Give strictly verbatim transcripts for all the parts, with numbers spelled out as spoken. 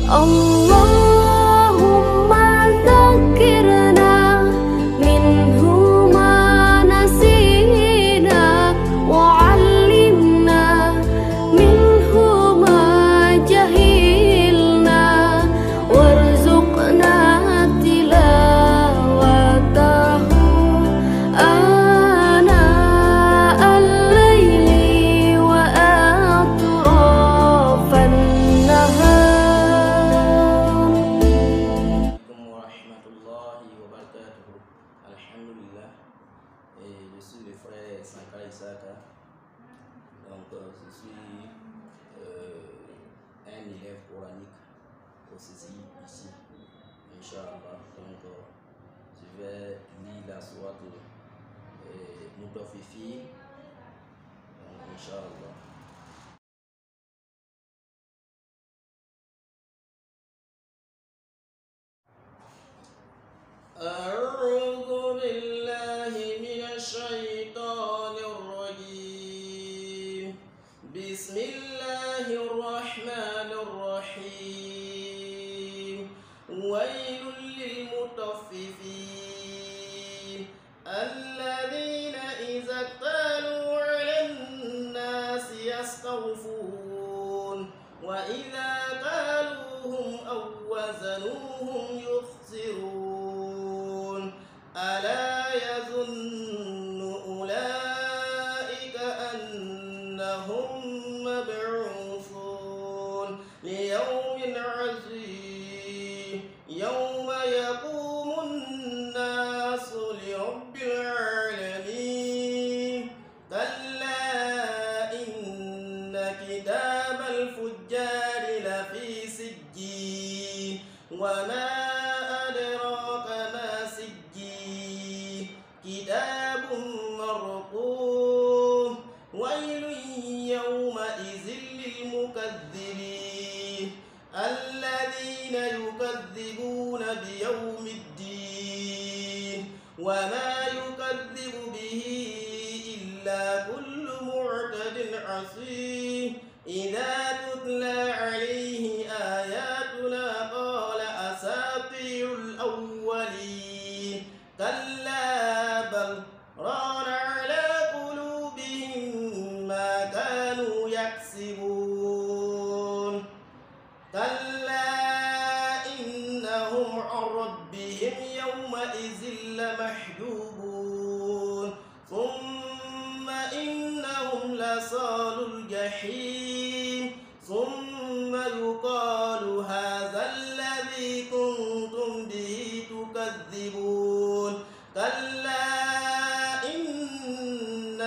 اللهم ذكرنا منه ما نسينا وعلمنا منه ما جهلنا وارزقنا تلاوته آناء الليل وأطراف النهار. Alhamdulillah, et je suis le frère Sankara Isaka. Donc, euh, je suis euh, un élève coranique au C C I ici, Inch'Allah. Donc, euh, je vais lire la sourate euh, Mutafifi, donc Inch'Allah. أعوذ بالله من الشيطان الرجيم. بسم الله الرحمن الرحيم. ويل للمطففين الذين إذا اكتالوا على الناس يستوفون وإذا كالوهم أو وزنوهم يخسرون. ألا يظن أولئك أنهم مبعوثون ليوم عظيم يوم يقوم الناس لرب العالمين. كلا إن كتاب الفجار لفي سجين وما أدراك ما سجين كتاب مرقوم. ويل يومئذ للمكذبين الذين يكذبون بيوم الدين وما يكذب به إلا كل معتد عصيم. إذا تتلى عليه آياتنا قال أساطير الأولين. كلا بل ران على قلوبهم ما كانوا يكسبون. كلا إنهم عن ربهم يومئذ لمحجوبون. ثم إنهم لصالو الجحيم. ثم يقال هذا الذي كنتم به تكذبون. كلا إن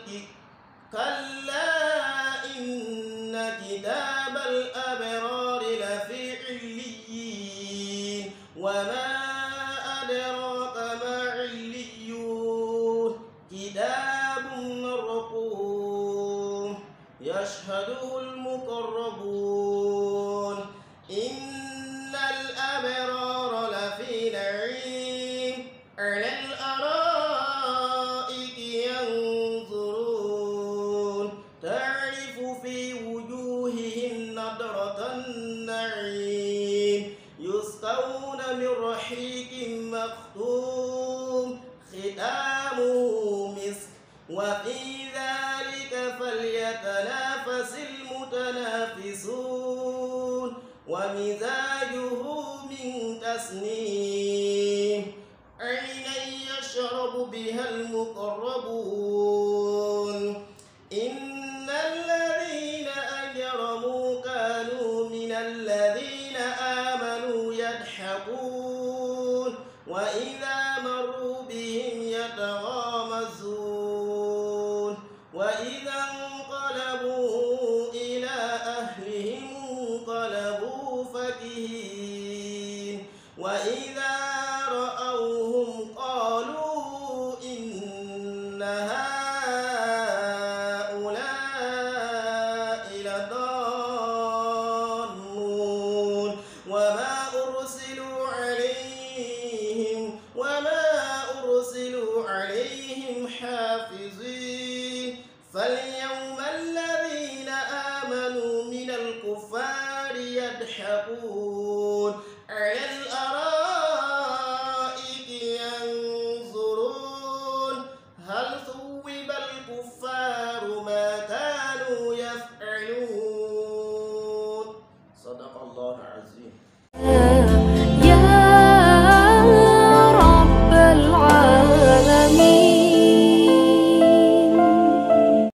كلا إن كتاب الأبرار لفي عليين وما أدراك ما عليون. كتاب مرقوم يشهده المقربون. إن الأبرار لفي نعيم على الأرائك ينظرون. تعرف في وجوههم نضرة النعيم. يسقون من رحيق مختوم ختامه مسك وفي ذلك فليتنافس المتنافسون. ومزاجه من تسنيم. عينا يشرب بها المقربون. إن الذين أجرموا كانوا من الذين آمنوا يضحكون وإذا مروا بهم يتغامزون. وإذا انقلبوا إلى أهلهم انقلبوا فكهين. وإذا رأوهم قالوا إن هؤلاء لضالون. وما أرسلوا عليهم وما أرسلوا عليهم حافظين. فاليوم الذين آمنوا من الكفار يضحكون يضحكون على الأرائك